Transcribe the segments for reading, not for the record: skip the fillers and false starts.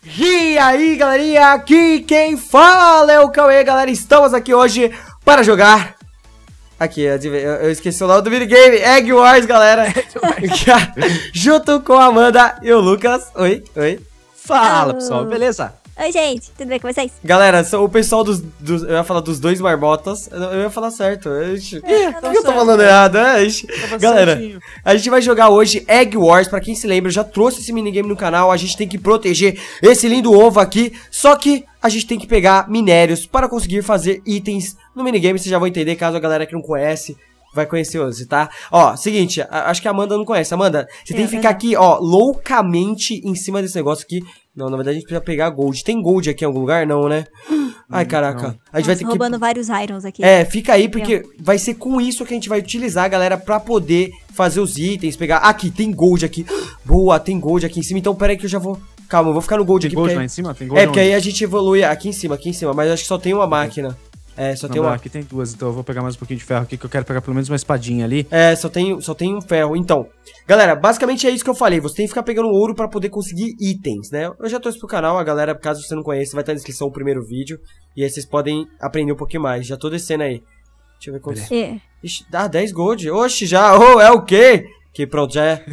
E aí, galerinha, aqui quem fala é o Cauê, galera. Estamos aqui hoje para jogar. Aqui, eu esqueci o nome do minigame, Egg Wars, galera. Junto com a Amanda e o Lucas. Oi. Fala, pessoal, beleza? Oi, gente, tudo bem com vocês? Galera, são o pessoal dos eu ia falar dos dois marmotas. Eu ia falar certo. Por que eu tô falando errado? Galera, a gente vai jogar hoje Egg Wars. Pra quem se lembra, eu já trouxe esse minigame no canal. A gente tem que proteger esse lindo ovo aqui. Só que a gente tem que pegar minérios para conseguir fazer itens no minigame. Vocês já vão entender, caso a galera que não conhece vai conhecer hoje, tá? Ó, seguinte, acho que a Amanda não conhece. Amanda, você tem que ficar aqui, ó, loucamente em cima desse negócio aqui. Não, na verdade a gente precisa pegar gold. Tem gold aqui em algum lugar? Não, né? Ai, caraca. Não. A gente vai ter que... roubando vários irons aqui. É, fica aí, porque vai ser com isso que a gente vai utilizar, galera, pra poder fazer os itens, pegar... Aqui, tem gold aqui. Boa, tem gold aqui em cima. Então, pera aí que eu já vou... Calma, eu vou ficar no gold aqui. Tem gold porque... lá em cima? Tem gold porque aí a gente evolui aqui em cima. Mas acho que só tem uma máquina. É, só tem uma... Aqui tem duas, então eu vou pegar mais um pouquinho de ferro aqui, que eu quero pegar pelo menos uma espadinha ali. É, só tem um ferro. Então, galera, basicamente é isso que eu falei. Você tem que ficar pegando ouro pra poder conseguir itens, né? Eu já trouxe pro canal, a galera, caso você não conheça, vai estar na descrição o primeiro vídeo. E aí vocês podem aprender um pouquinho mais. Já tô descendo aí. Deixa eu ver quantos... Ixi, dá 10 gold. Oxi, já. Oh, é o quê? Que pronto, já é...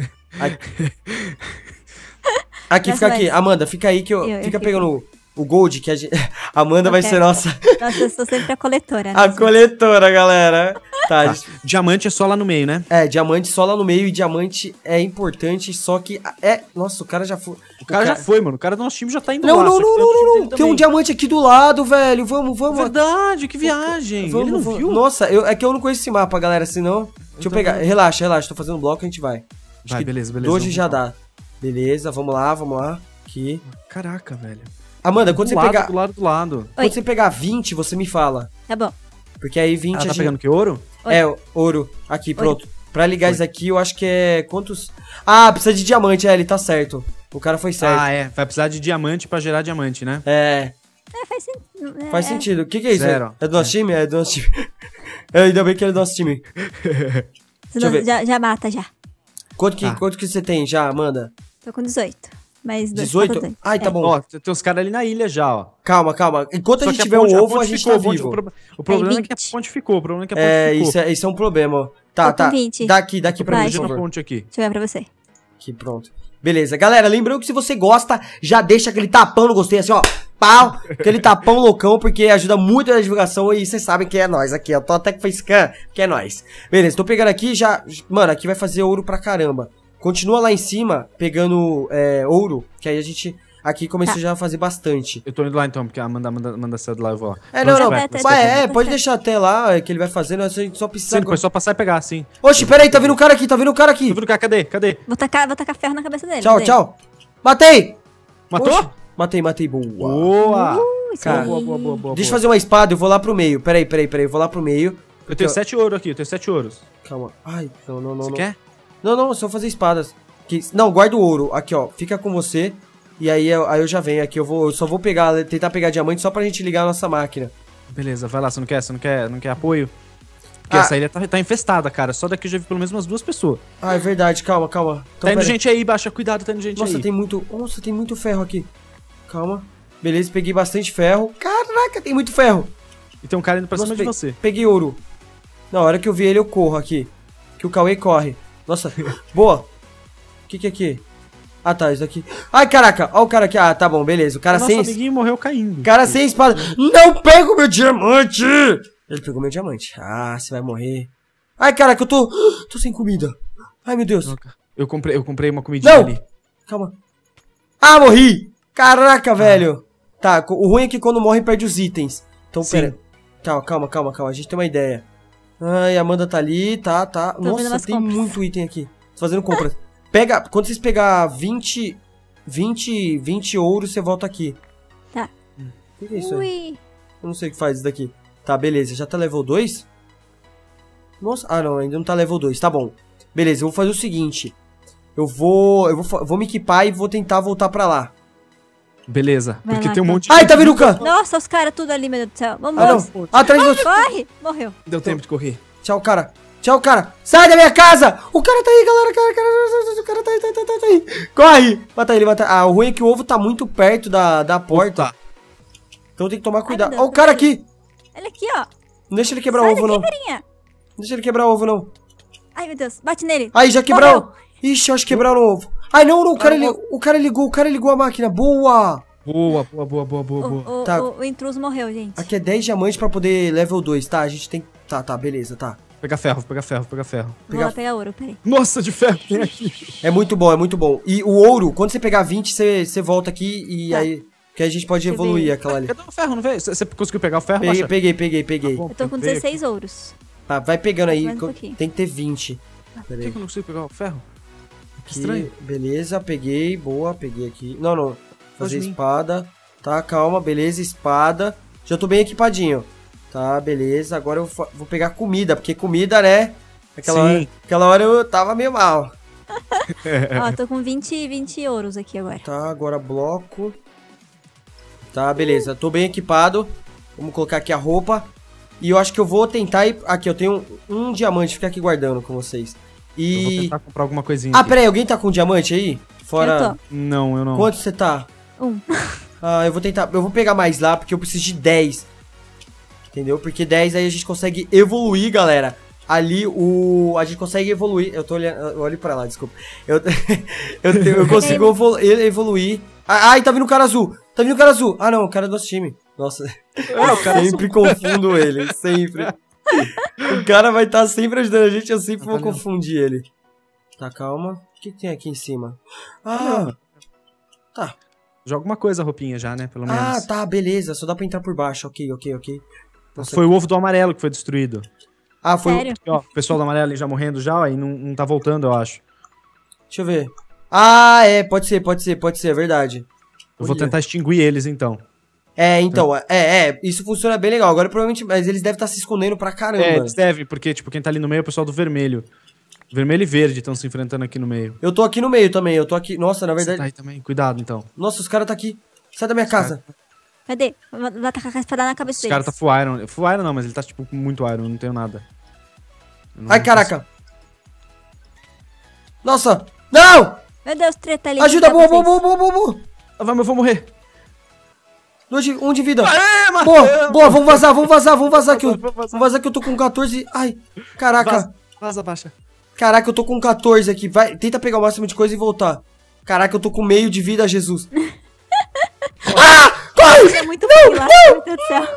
Aqui, fica aqui. Amanda, fica aí que eu fica pegando... O gold, que a gente... Amanda vai ser nossa... Nossa, eu sou sempre a coletora. A coletora, galera. Tá. Diamante é só lá no meio, né? É, diamante só lá no meio. E diamante é importante, só que... Nossa, o cara já foi... O cara já foi, mano. O cara do nosso time já tá indo lá. Não. Tem um diamante aqui do lado, velho. Vamos. Verdade, que viagem. Ele não viu? Nossa, é que eu não conheço esse mapa, galera. Senão... Deixa eu pegar. Relaxa. Tô fazendo um bloco e a gente vai. Vai, beleza. Hoje já dá. Beleza, vamos lá. Aqui. Caraca, velho. Amanda, quando você pegar... Do lado. Quando você pegar 20, você me fala. Tá bom. Porque aí 20 tá pegando que ouro? É, ouro. Aqui, pronto. Pra ligar isso aqui, eu acho que é... Quantos... Ah, precisa de diamante, ele tá certo. O cara foi certo. Ah, é. Vai precisar de diamante pra gerar diamante, né? Faz sentido. Faz sentido. O que é isso? Zero. É do nosso time? É do nosso time. Ainda bem que é do nosso time. Deixa eu ver. Já mata, já. Quanto que você tem já, Amanda? Tô com 18. Mais 18? Ai, tá bom. Ó, tem uns caras ali na ilha já, ó. Calma. Enquanto a gente tiver um ovo, a gente tá vivo. O problema é que a ponte ficou. Isso é um problema, ó. Tá. Daqui pra mim, por favor. Ponte aqui. Deixa eu ver pra você. Aqui, pronto. Beleza, galera, lembrando que se você gosta, já deixa aquele tapão no gostei, assim, ó. Pau! Aquele tapão loucão, porque ajuda muito na divulgação e vocês sabem que é nóis aqui, ó. Tô até com facecam, que é nóis. Beleza, tô pegando aqui já... Mano, aqui vai fazer ouro pra caramba. Continua lá em cima, pegando ouro, que aí a gente... Aqui começou já a fazer bastante. Eu tô indo lá então, porque a Amanda saiu de lá, eu vou lá. Pode deixar até lá, que ele vai fazendo, a gente só precisa... Sim, foi só passar e pegar, sim. Oxe, peraí, tá vindo um cara aqui, Tô vendo o cara, cadê? Vou tacar ferro na cabeça dele. Tchau. Matei! Matou? Oxe, matei, boa. Boa! Cara, boa. Deixa eu fazer uma espada, eu vou lá pro meio. Peraí, eu vou lá pro meio. Eu tenho 7 ouro aqui, eu tenho 7 ouros. Calma. Ai, não. Você quer? Não, só fazer espadas. Não, guarda o ouro. Aqui, ó, fica com você. E aí eu já venho aqui, eu só vou tentar pegar diamante só pra gente ligar a nossa máquina. Beleza, vai lá, você não quer apoio? Porque essa ilha tá infestada, cara. Só daqui eu já vi pelo menos umas 2 pessoas. Ah, é verdade, calma. Então, tá indo gente aí, baixa, cuidado, tá indo gente aí. Nossa, tem muito ferro aqui. Calma. Beleza, peguei bastante ferro. Caraca, tem muito ferro. E tem um cara indo pra cima de você. Peguei ouro. Na hora que eu vi ele, eu corro aqui. Que o Cauê corre. Nossa, boa. O que é aqui? Ah, tá, isso aqui. Ai, caraca, ó o cara aqui. Ah, tá bom, beleza. O cara sem... Nosso amiguinho morreu caindo. Cara sem espada. Não pega o meu diamante! Ele pegou meu diamante. Ah, você vai morrer. Ai, caraca, eu tô sem comida. Ai, meu Deus. Eu comprei uma comidinha ali. Calma. Ah, morri! Caraca, velho. Tá, o ruim é que quando morre perde os itens. Então, pera. Calma. A gente tem uma ideia. Ai, a Amanda tá ali, tá. Nossa, tem muito item aqui. Tô fazendo compras. Quando vocês pegar 20 ouro, você volta aqui. Tá. O que é isso aí? Eu não sei o que faz isso daqui. Tá, beleza. Já tá level 2? Nossa, não, ainda não tá level 2. Tá bom. Beleza, eu vou fazer o seguinte. Eu vou me equipar e vou tentar voltar pra lá. Beleza, porque tem um monte de... Ai, tá vindo o cara! Nossa, os caras tudo ali, meu Deus do céu. Vamos. Atrás de você. Corre! Morreu. Deu tempo de correr. Tchau, cara. Tchau, cara. Sai da minha casa! O cara tá aí, galera. O cara tá aí. Corre! Mata ele, mata. Ah, o ruim é que o ovo tá muito perto da porta. Opa. Então tem que tomar cuidado. Ai, Ó, o cara aqui. Olha aqui, ó. Não deixa ele quebrar o Sai ovo, daqui, não. carinha. Não deixa ele quebrar o ovo, não. Ai, meu Deus. Bate nele. Aí, já quebrou. Morreu. Ixi, eu acho que quebraram o ovo. Ai, não, o cara ligou a máquina. Boa! Boa, boa, boa, boa, boa, boa. Tá. O intruso morreu, gente. Aqui é 10 diamantes pra poder level 2, tá? A gente tem... Tá, beleza, tá. Pegar ferro, pegar ferro, pegar ferro. Vou lá pegar ouro, peraí. Nossa, de ferro tem aqui. É muito bom, é muito bom. E o ouro, quando você pegar 20, você volta aqui e Tá. aí... Que a gente pode evoluir aquela ali. Cadê o ferro, não veio? Você conseguiu pegar o ferro, Baixa? Peguei. Tá bom, Eu tô com 16 ouros. Tá, vai pegando aí. Mais um pouquinho. Tem que ter 20. Por Pera que aí. eu não consigo pegar o ferro? Aqui, Estranho. beleza, peguei. Boa, peguei aqui. Não. Fazer Pode vir. espada. Tá, calma, beleza, espada. Já tô bem equipadinho. Tá, beleza. Agora eu vou pegar comida, porque comida, né? Sim. Aquela hora eu tava meio mal. Ó, tô com 20 ouros aqui agora. Tá, agora bloco. Tá, beleza. Tô bem equipado. Vamos colocar aqui a roupa. E eu acho que eu vou tentar ir... Aqui, eu tenho um diamante. Ficar aqui guardando com vocês. Eu vou E... tentar comprar alguma coisinha Ah, aqui. peraí. Alguém tá com diamante aí? Eu Fora... Não, eu não. Quanto você tá? tô. 1. Ah, eu vou tentar... Eu vou pegar mais lá, porque eu preciso de 10. Entendeu? Porque 10 aí a gente consegue evoluir, galera. Ali a gente consegue evoluir. Eu tô olhando... Eu olho pra lá, desculpa. Eu consigo evoluir. Ai, tá vindo o cara azul. Tá vindo o cara azul. Ah, não. O cara é do nosso time. Nossa. o cara sempre confundo ele. Sempre. O cara vai estar sempre ajudando a gente. Eu sempre vou confundir ele. Tá, calma. O que tem aqui em cima? Ah, tá. Joga uma coisa a roupinha já, né? Pelo menos. Ah, tá. Beleza. Só dá pra entrar por baixo. Ok. Nossa, Foi o ovo do amarelo que foi destruído. Ah, foi... Sério? Aqui, ó, o pessoal do amarelo ali já morrendo já, aí não tá voltando, eu acho. Deixa eu ver. Ah, é. Pode ser. É verdade. Eu vou Olha. tentar extinguir eles, então. É, então. Isso funciona bem legal. Agora, provavelmente... Mas eles devem estar se escondendo pra caramba. É, eles devem, porque, tipo, quem tá ali no meio é o pessoal do vermelho. Vermelho e verde estão se enfrentando aqui no meio. Eu tô aqui no meio também. Eu tô aqui... Nossa, na Você verdade... tá aí também, cuidado, então. Nossa, os caras tá aqui. Sai da minha casa. Cadê? Vai tacar a espada na cabeça Esse deles. cara tá full iron. Full iron não, mas ele tá, tipo, com muito iron, eu não tenho nada. Eu não Ai, caraca. Nossa. Não! Meu Deus, treta ali. Ajuda, Cadê boa. vocês? Ah, eu vou morrer. Um de vida. Aê, Boa, vamos vazar aqui. Vamos vazar. Vamos vazar que eu tô com 14. Ai, caraca. Vaza, baixa. Caraca, eu tô com 14 aqui. Vai, tenta pegar o máximo de coisa e voltar. Caraca, eu tô com meio de vida, Jesus. Corre! É muito bom lá, meu Deus do céu.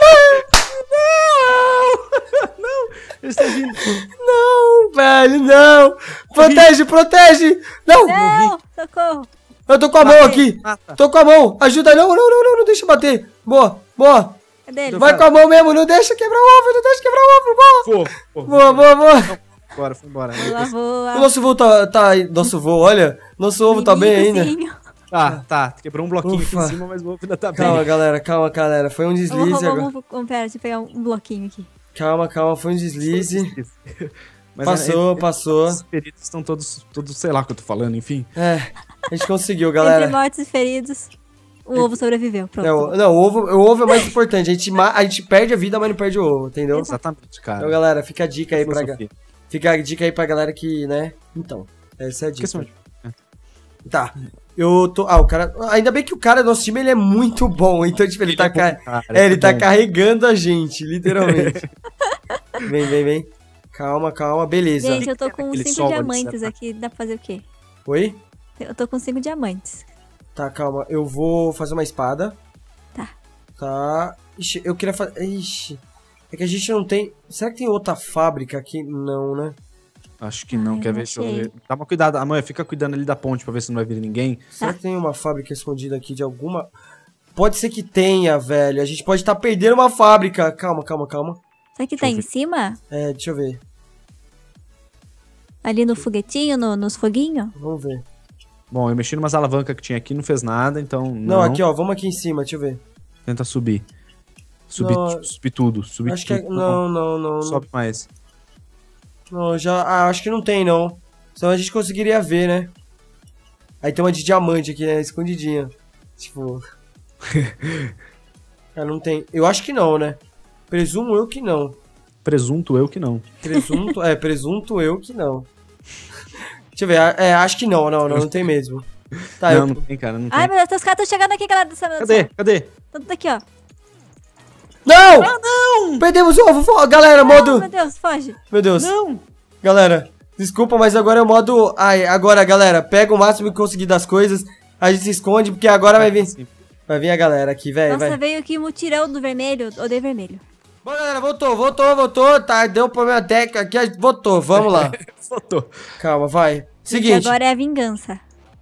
Não! Eles estão vindo. Não, velho, não. Protege. Não. Não, socorro. Eu tô com a mão aqui. Mata. Tô com a mão. Ajuda, não deixa eu bater. Boa. Cadê ele? Vai com a mão mesmo, não deixa quebrar o ovo, Boa. Boa. Foi embora. Voa. O nosso voo tá nosso voo, olha. Nosso ovo tá bem ainda. Mimizinho. Tá. Quebrou um bloquinho aqui Ufa. em cima, mas o ovo ainda tá Calma, bem. galera. Foi um deslize agora. Pera, deixa eu pegar um bloquinho aqui. Calma, foi um deslize. Mas Passou. Os feridos estão todos, sei lá o que eu tô falando, enfim. É, a gente conseguiu, Entre galera. mortos e feridos, o ovo sobreviveu. Pronto. Não, o ovo é mais importante. A gente perde a vida, mas não perde o ovo, entendeu? Exatamente, cara. Então, galera, fica a dica aí Filosofia. pra galera que, né? Então, essa é a dica. Esqueci Tá. Eu tô... o cara... Ainda bem que o cara do nosso time, ele é muito bom. Então, tipo, ele tá carregando a gente, literalmente. Vem. Calma. Beleza. Gente, eu tô com Aquele 5 sol diamantes ali, aqui. Dá pra fazer o quê? Oi? Eu tô com 5 diamantes. Tá, calma. Eu vou fazer uma espada. Tá. Tá. Ixi, eu queria fazer... Ixi. É que a gente não tem... Será que tem outra fábrica aqui? Não, né? Acho que não, Ai, quer não ver? Deixa eu achei. ver. Dá uma cuidado, amanhã fica cuidando ali da ponte pra ver se não vai vir ninguém. Será que tem uma fábrica escondida aqui de alguma... Pode ser que tenha, velho. A gente pode estar perdendo uma fábrica. Calma. Será que tá em cima? É, deixa eu ver. Ali no foguetinho, nos foguinhos? Vamos ver. Bom, eu mexi numas alavancas que tinha aqui, não fez nada, então Não, aqui, ó. Vamos aqui em cima, deixa eu ver. Tenta subir. Subir tudo. Acho que é... Não. Sobe mais. Não, já... acho que não tem, não. Senão a gente conseguiria ver, né? Aí tem uma de diamante aqui, né? Escondidinha. Tipo... não tem... Eu acho que não, né? Presumo eu que não. presunto eu que não. Presunto eu que não. Deixa eu ver, acho que não tem mesmo. Tá, não tem, cara, não tem. Ai, meu Deus, os caras estão chegando aqui, galera. Cadê? Tudo aqui, ó. Não! Não! Perdemos o ovo, galera, modo... Meu Deus, foge. Meu Deus. Não! Galera, desculpa, mas agora é o modo... agora, galera, pega o máximo que conseguir das coisas, a gente se esconde, porque agora vai vir... Vai vir a galera aqui, velho. Nossa, veio aqui mutirão do vermelho. Odeio vermelho. Bom, galera, voltou, tá? Deu problema técnico aqui, voltou, vamos lá. Voltou. Calma, vai. Seguinte. Porque agora é a vingança.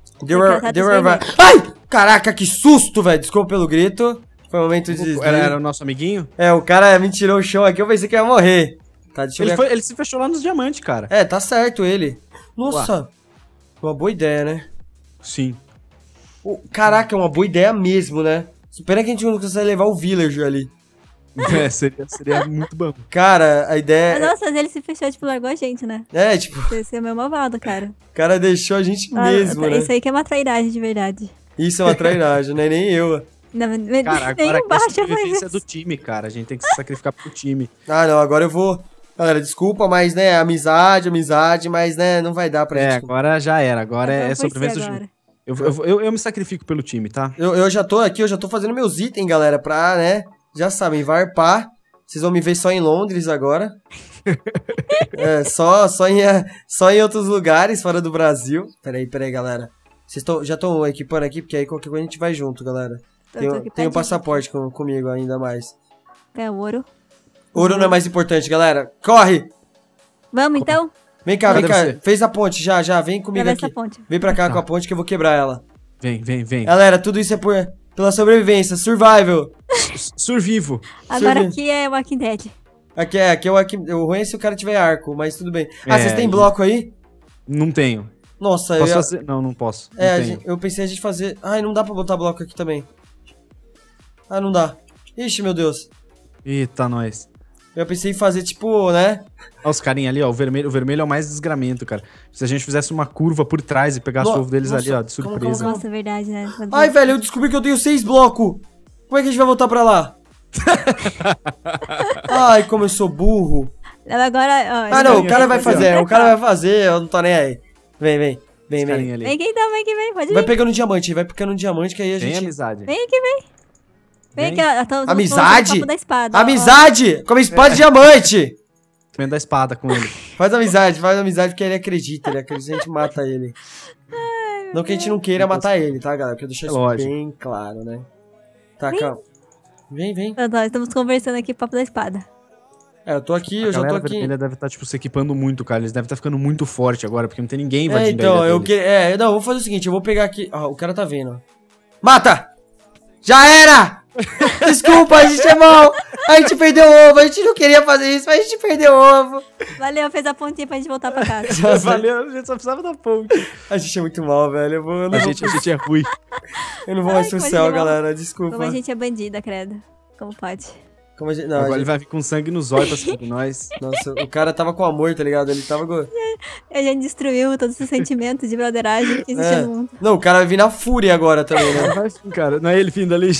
Ai! Caraca, que susto, velho. Desculpa pelo grito. Foi um momento de desvio. Era o nosso amiguinho? O cara me tirou o chão aqui, eu pensei que ia morrer. Tá, deixa eu ver. Ele se fechou lá nos diamantes, cara. Tá certo ele. Nossa. Uma boa ideia, né? Sim. Caraca, é uma boa ideia mesmo, né? Pena que a gente não consegue levar o villager ali. Seria muito bom. Cara, a ideia... Nossa, ele se fechou, tipo, largou a gente, né? Tipo... Você é meu malvado, cara. O cara deixou a gente mesmo, né? Isso aí que é uma trairagem de verdade. Isso é uma trairagem, né? Nem eu. Cara, agora é a sobrevivência do time, cara. A gente tem que se sacrificar pro time. Não, agora eu vou... Galera, desculpa, mas, né, amizade, mas, né, não vai dar pra gente... Agora já era. Agora é sobrevivência do time. Eu me sacrifico pelo time, tá? Eu já tô aqui, eu já tô fazendo meus itens, galera, pra, né... Já sabem, varpar. Vocês vão me ver só em Londres agora. Só em outros lugares, fora do Brasil. Peraí, galera. Vocês já estão equipando aqui, porque aí qualquer coisa a gente vai junto, galera. Tem o passaporte comigo ainda mais. É o ouro. Ouro não é mais importante, galera. Corre! Vamos, então? Vem cá. Fez a ponte, já. Vem comigo aqui. Vem pra cá com a ponte que eu vou quebrar ela. Vem. Galera, tudo isso é pela sobrevivência. Survival. Survivo. Agora aqui é Walking Dead. Aqui é o Walking... O ruim é se o cara tiver arco, mas tudo bem. Vocês têm bloco aí? Não tenho. Nossa, posso fazer? Não posso. Eu pensei a gente fazer... Ai, não dá pra botar bloco aqui também. Não dá. Ixi, meu Deus. Eita, nós. Eu pensei em fazer, tipo, né? Olha os carinha ali, ó. O vermelho é o mais desgramento, cara. Se a gente fizesse uma curva por trás e pegasse o ovo deles ali, ó, de surpresa. Nossa, é verdade, né? Ai, velho, eu descobri que eu tenho 6 blocos. Como é que a gente vai voltar pra lá? Ai, como eu sou burro. Agora, não, o cara vai fazer, eu não tô nem aí. Vem. Vem aqui então, pode vir. Vai pegando diamante que aí a gente... Vem, amizade. Vem aqui, vem. Vem aqui, ó. Amizade? Da espada, amizade! Com a espada de diamante! Comendo a espada com ele. Faz amizade porque ele acredita, a gente mata ele. Não que a gente não queira matar ele, tá, galera? Porque eu deixei isso bem claro, né? Tá, calma. Vem. Nós estamos conversando aqui, papo da espada. Eu tô aqui, eu já tô aqui. Ele deve estar, tipo, se equipando muito, cara. Eles devem estar ficando muito forte agora, porque não tem ninguém invadindo então, a ilha não, eu vou fazer o seguinte, eu vou pegar aqui... o cara tá vendo, ó. Mata! Já era! Desculpa, a gente é mal! A gente perdeu o ovo, a gente não queria fazer isso, mas a gente perdeu o ovo. Valeu, fez a pontinha pra gente voltar pra casa. Valeu, a gente só precisava da ponte. A gente é muito mal, velho. A gente é ruim. Eu não vou mais pro céu, galera, desculpa. Como a gente é bandida, credo. Como pode? Agora ele vai vir com sangue nos olhos pra cima de nós. Nossa, o cara tava com amor, tá ligado? Ele tava... A gente destruiu todos os sentimentos de brotheragem que existia no mundo. Não, o cara vai vir na fúria agora também, né? Vai sim, cara. Não é ele vindo ali.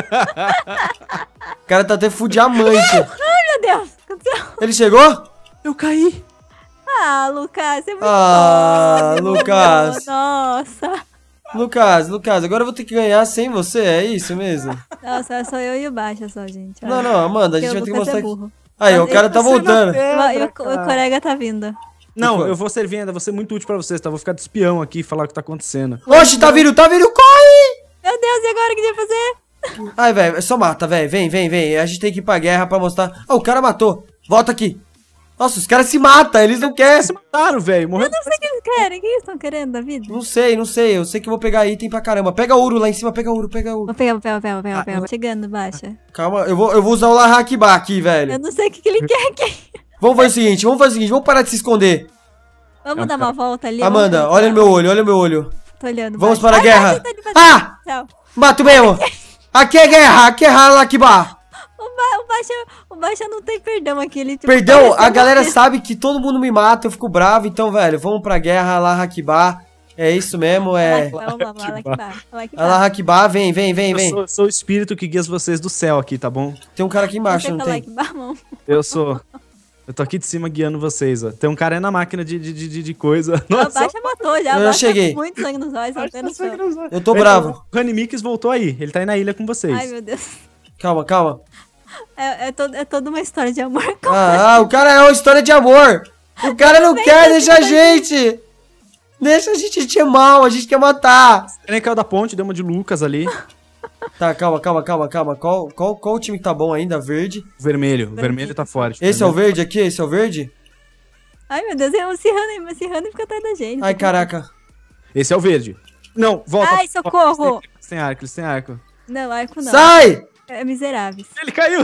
O cara tá até full diamante. Ai, meu Deus. Ele chegou? Eu caí. Lucas, você é muito bom. Lucas. Nossa. Lucas, agora eu vou ter que ganhar sem você, é isso mesmo? Nossa, só eu e o Baixa só, gente. Não, Amanda, a gente vai ter que mostrar burro. Aí, o cara tá voltando. O colega tá vindo. Não, eu vou servir ainda, vou ser muito útil pra vocês, tá? Vou ficar de espião aqui e falar o que tá acontecendo. Oxe, tá vindo, corre! Meu Deus, e agora o que a gente vai fazer? Ai, velho, só mata, velho, vem. A gente tem que ir pra guerra pra mostrar. O cara matou. Volta aqui. Nossa, os caras se matam, eles não querem. Se mataram, velho. Eu não sei o que eles querem. O que eles estão querendo da vida? Não sei. Eu sei que eu vou pegar item pra caramba. Pega ouro lá em cima, pega ouro. Vou pegar. Chegando, Baixa. Calma, eu vou usar o Lahakba aqui, velho. Eu não sei o que ele quer aqui. Vamos fazer o seguinte, vamos parar de se esconder. Vamos dar uma volta ali. Amanda, olha no meu olho. Tô olhando. Vamos para a guerra. Mato mesmo. Aqui é guerra, Lahakba. O Baixa não tem perdão aqui. Ele, tipo, perdão, a galera sabe que todo mundo me mata, eu fico bravo. Então, velho, vamos pra guerra, Lahakba. É isso mesmo, Lahakba, vem. Eu sou o espírito que guia vocês do céu aqui, tá bom? Tem um cara aqui embaixo, não tem? Eu sou. Eu tô aqui de cima guiando vocês, ó. Tem um cara aí na máquina de coisa. Nossa. Baixa matou já. Eu Baixa cheguei. com muito sangue nos olhos. Apenas só. Eu tô bravo. O Rani Mix voltou aí. Ele tá aí na ilha com vocês. Ai, meu Deus. Calma, calma. É toda uma história de amor. O cara é uma história de amor. O cara não quer deixar a gente. Deixa a gente é mal, a gente quer matar. Ele caiu da ponte, deu uma de Lucas ali. Tá, calma. Qual o time que tá bom ainda? Verde. Vermelho. O vermelho tá forte. Esse é o verde aqui? Esse é o verde? Ai, meu Deus, é um Serrano fica atrás da gente. Ai, caraca. Esse é o verde. Não, volta. Ai, socorro. Eles têm arco. Não, arco não. Sai! É miseráveis. Ele caiu.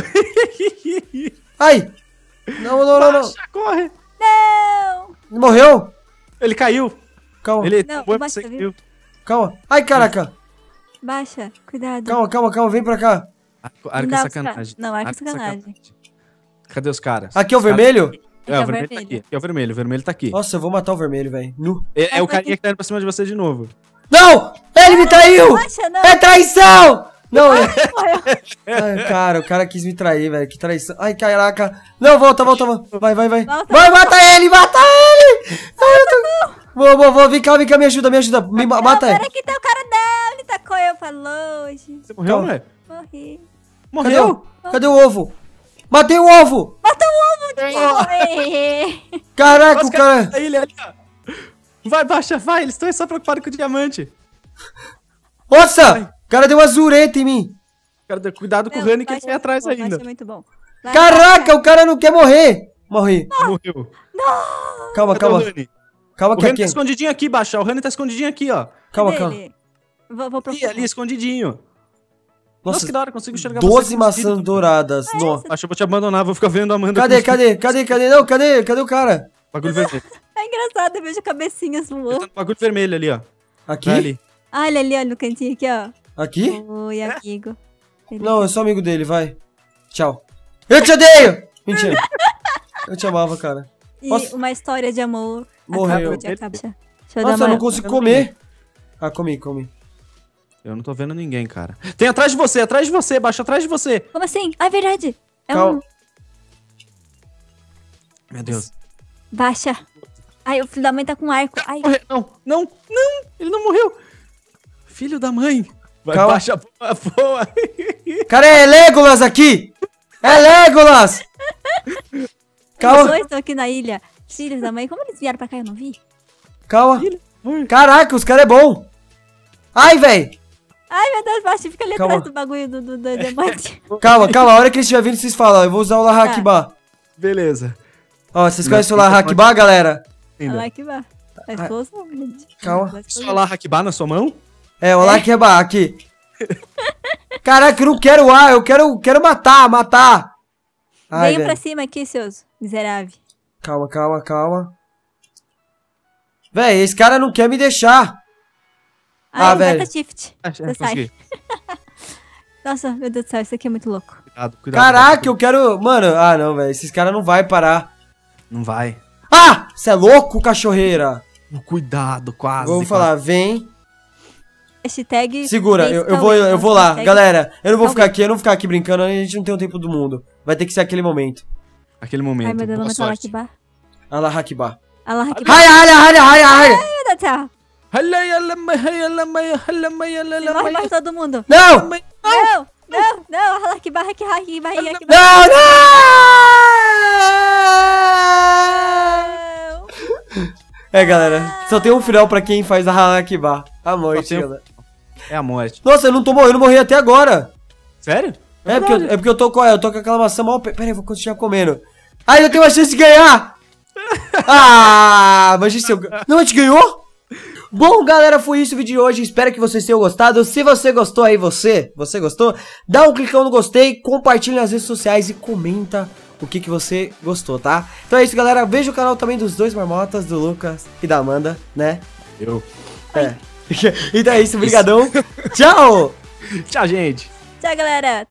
Ai! Não. Baixa, corre. Não! Morreu? Ele caiu. Calma, Ele Não, foi baixa, você viu? caiu. calma. Ai, caraca. Baixa, cuidado. Calma, vem pra cá. Arco Não é dá pra sacanagem. ficar- não, arco é sacanagem. Cadê os caras? Aqui é o vermelho? É, É o o vermelho tá vermelho. aqui. Aqui é o vermelho. O vermelho tá aqui. Nossa, eu vou matar o vermelho, velho. Nu. É o carinha que tá indo pra cima de você de novo. Não! Ele me traiu! Baixa, não. É traição! Não, Morreu. Ai, cara, o cara quis me trair, velho. Que traição. Ai, caraca. Não, volta. Vai. Volta. Vai, mata ele! Ai, eu tô... Vou, vem cá, me ajuda. Mata ele. Pera que tá o cara não, ele tacou eu pra longe. Você morreu, Calma. né? Morri. Morreu? Cadê o ovo? Matei o ovo! Morri. Caraca, Os o cara... da ilha ali, ó. Vai, baixa, vai. Eles estão só preocupados com o diamante. Nossa! O cara deu uma zureta em mim. Cara, cuidado com o Não, Rani que ele baixa vai atrás muito bom, ainda. baixa muito bom. Vai, Caraca, o cara não quer morrer. Morri. Morreu. Calma. Cadê o Rani? Calma O que Rani aqui... tá escondidinho aqui, baixa. O Rani tá escondidinho aqui, ó. Calma. Cadê ele? Vou pro Ali, escondidinho. Nossa, que da hora, consigo enxergar 12 você. maçãs douradas. Nossa. Acho que eu vou te abandonar, vou ficar vendo a Amanda. Cadê? com- Não, cadê o cara? Bagulho vermelho. É engraçado, eu vejo cabecinhas Ele voando. tá no bagulho vermelho ali, ó. Aqui? Vai ali. Ah, ele ali, ó, no cantinho aqui, ó. Aqui? Oi, amigo. Ele- Não, eu sou amigo dele, vai. Tchau. Eu te odeio! Mentira. Eu te amava, cara. E Nossa. uma história de amor Morreu. acabou de acabar. Deixa eu dar Nossa, eu uma- não consigo comer. Ah, comi. Eu não tô vendo ninguém, cara. Tem atrás de você, baixa atrás de você. Como assim? Ah, é verdade. É Calma. um... Meu Deus. Baixa. Ai, o filho da mãe tá com arco. Ai, Morreu. Não, ele não morreu. Filho da mãe. Vai, Calma. baixa, boa. Cara, é Legolas aqui! É Legolas! os Calma, dois estão aqui na ilha. Filhos da mãe, como eles vieram pra cá? Eu não vi. calma. Caraca, os caras é bom. Ai, velho. Ai, meu Deus, baixa. Fica ali Calma. atrás do bagulho do diamante. Calma. A hora que eles estiver vindo, vocês falam. Eu vou usar o Lahakba. Beleza. Ó, vocês conhecem o Lahakba, galera? Olha lá que vai. A esposa, gente. Calma. Isso é lá Hakba na sua mão? É, o Lahakba, aqui. Caraca, eu não quero ar. Eu quero matar. Ai, Venham pra velho. cima aqui, seus miseráveis. Calma. Véi, esse cara não quer me deixar. Ai, velho. aperta shift. Ah, Você sai. consegui. Nossa, meu Deus do céu, isso aqui é muito louco. Cuidado. Caraca, eu quero... Mano, não, velho. Esses caras não vai parar. Não vai. Ah! Você é louco, cachorreira? Cuidado, quase. Vamos falar, vem. Hashtag... Segura, Face eu vou lá. Hashtag- Galera, eu não vou ficar aqui brincando, a gente não tem o tempo do mundo. Vai ter que ser aquele momento. Aquele momento. Ai, meu Deus, Boa vamos falar sorte. aqui, bar. Allahakba. Allah aqui. Ai! Meu Deus do céu. Morre todo mundo. Não! Não, Allah aqui, barra aqui, aqui. Não! É, galera, só tem um final pra quem faz a Allahakba. A morte, tem um- galera. É a morte. Nossa, eu não morri até agora. Sério? É porque eu tô com aquela maçã mal... Pera aí, eu vou continuar comendo. Ai, eu tenho uma chance de ganhar! Ah, mas isso eu... Não, a gente ganhou? Bom, galera, foi isso o vídeo de hoje. Espero que vocês tenham gostado. Se você gostou aí, você gostou? Dá um clicão no gostei, compartilha nas redes sociais e comenta o que você gostou, tá? Então é isso, galera. Veja o canal também dos dois marmotas, do Lucas e da Amanda, né? Eu. É. Então é isso, brigadão. Tchau! Tchau, gente. Tchau, galera.